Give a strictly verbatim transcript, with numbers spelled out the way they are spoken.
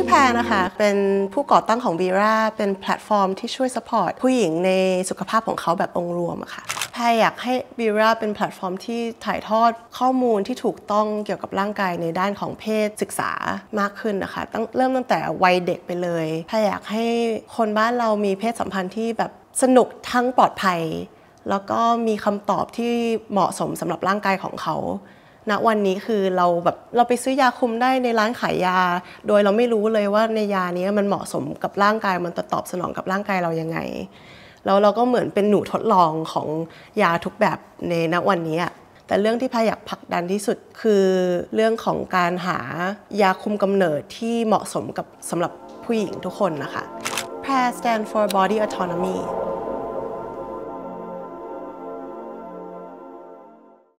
แพรนะคะเป็นผู้ก่อตั้งของ Vera เป็นแพลตฟอร์มที่ช่วยซัพพอร์ตผู้หญิงในสุขภาพของเขาแบบองค์รวมอะค่ะแพรอยากให้ Vera เป็นแพลตฟอร์มที่ถ่ายทอดข้อมูลที่ถูกต้องเกี่ยวกับร่างกายในด้านของเพศศึกษามากขึ้นนะคะตั้งเริ่มตั้งแต่วัยเด็กไปเลยแพรอยากให้คนบ้านเรามีเพศสัมพันธ์ที่แบบสนุกทั้งปลอดภัยแล้วก็มีคำตอบที่เหมาะสมสำหรับร่างกายของเขาณวันนี้คือเราแบบเราไปซื้อยาคุมได้ในร้านขายยาโดยเราไม่รู้เลยว่าในยานี้มันเหมาะสมกับร่างกายมันจะตอบสนองกับร่างกายเรายังไงแล้วเราก็เหมือนเป็นหนูทดลองของยาทุกแบบในณวันนี้แต่เรื่องที่แพรอยากผลักดันที่สุดคือเรื่องของการหายาคุมกำเนิดที่เหมาะสมกับสำหรับผู้หญิงทุกคนนะคะแพร stand for body autonomy